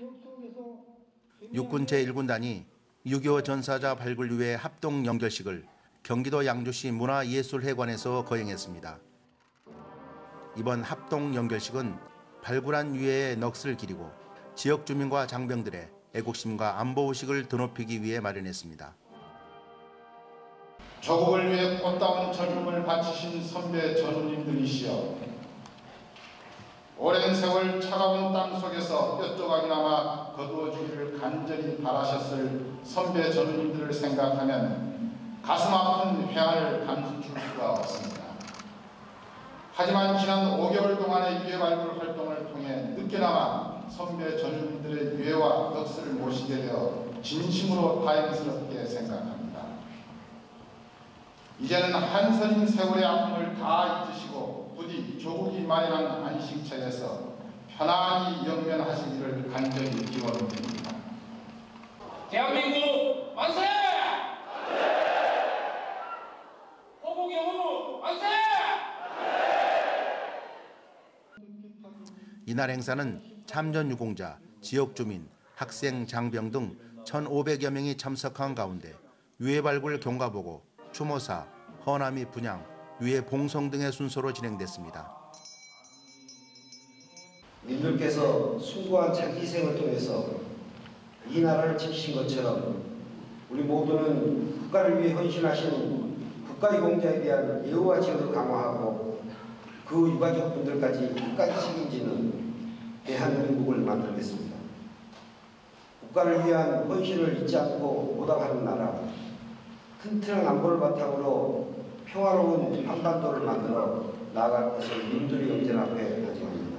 육군 제1군단이 6.25 전사자 발굴 위해 합동 연결식을 경기도 양주시 문화예술회관에서 거행했습니다. 이번 합동 연결식은 발굴한 유해의 넋을 기리고 지역 주민과 장병들의 애국심과 안보의식을 드높이기 위해 마련했습니다. 조국을 위해 꽃다운 젊음을 바치신 선배 전우님들이시여, 오랜 세월 차가운 땅 속에서 뼈조각이나마 거두어주기를 간절히 바라셨을 선배 전우님들을 생각하면 가슴 아픈 회한을 감출 수가 없습니다. 하지만 지난 5개월 동안의 유해 발굴 활동을 통해 늦게나마 선배 전우님들의 유해와 넋을 모시게 되어 진심으로 다행스럽게 생각합니다. 이제는 한선인 세월의 아픔을 다 잊으시고 부디 조국이 마련한 안식처에서 편안히 영면하시기를 간절히 기원드립니다. 대한민국 만세! 호국의 호국 만세! 이날 행사는 참전 유공자, 지역 주민, 학생, 장병 등 1,500여 명이 참석한 가운데 유해 발굴 경과보고, 추모사, 허남이 분향, 유해 봉송 등의 순서로 진행됐습니다. 님들께서 숭고한 자기 희생을 통해서 이 나라를 지키신 것처럼 우리 모두는 국가를 위해 헌신하신 국가유공자에 대한 예우와 지혜를 강화하고 그 유가족 분들까지 끝까지 책임지는 대한민국을 만들겠습니다. 국가를 위한 헌신을 잊지 않고 보답하는 나라, 튼튼한 안보를 바탕으로 평화로운 한반도를 만들어 나아갈 것을 님들의 영전 앞에 다짐합니다.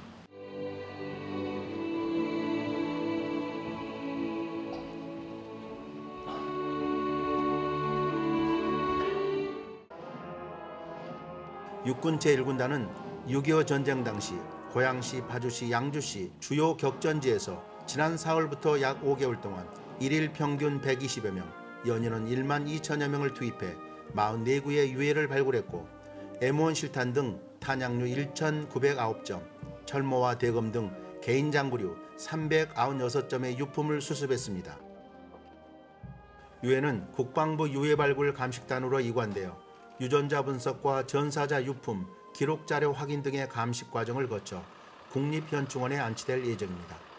육군 제1군단은 6.25 전쟁 당시 고양시, 파주시, 양주시 주요 격전지에서 지난 4월부터 약 5개월 동안 일일 평균 120여 명, 연인원 1만 2천여 명을 투입해 44구의 유해를 발굴했고 M1 실탄 등 탄약류 1,909점, 철모와 대검 등 개인 장구류 396점의 유품을 수습했습니다. 유해는 국방부 유해 발굴 감식단으로 이관되어 유전자 분석과 전사자 유품, 기록 자료 확인 등의 감식 과정을 거쳐 국립현충원에 안치될 예정입니다.